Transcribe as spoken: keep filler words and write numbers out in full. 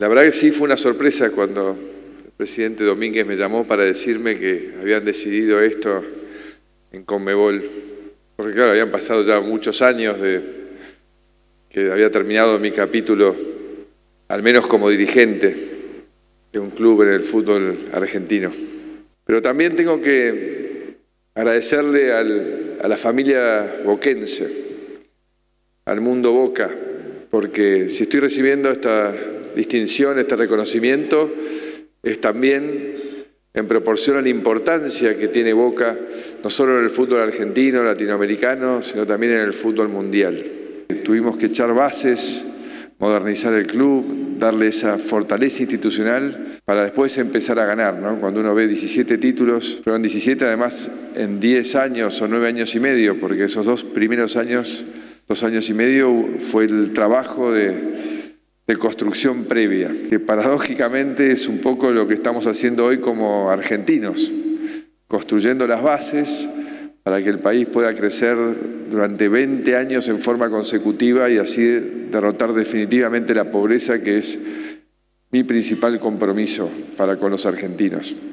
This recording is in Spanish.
La verdad que sí fue una sorpresa cuando el presidente Domínguez me llamó para decirme que habían decidido esto en Conmebol. Porque claro, habían pasado ya muchos años de que había terminado mi capítulo, al menos como dirigente de un club en el fútbol argentino. Pero también tengo que agradecerle al, a la familia boquense, al mundo Boca, porque si estoy recibiendo esta distinción, este reconocimiento, es también en proporción a la importancia que tiene Boca, no solo en el fútbol argentino, latinoamericano, sino también en el fútbol mundial. Tuvimos que echar bases, modernizar el club, darle esa fortaleza institucional para después empezar a ganar, ¿no? Cuando uno ve diecisiete títulos, fueron diecisiete además en diez años o nueve años y medio, porque esos dos primeros años, dos años y medio, fue el trabajo de, de construcción previa, que paradójicamente es un poco lo que estamos haciendo hoy como argentinos, construyendo las bases para que el país pueda crecer durante veinte años en forma consecutiva y así derrotar definitivamente la pobreza, que es mi principal compromiso para con los argentinos.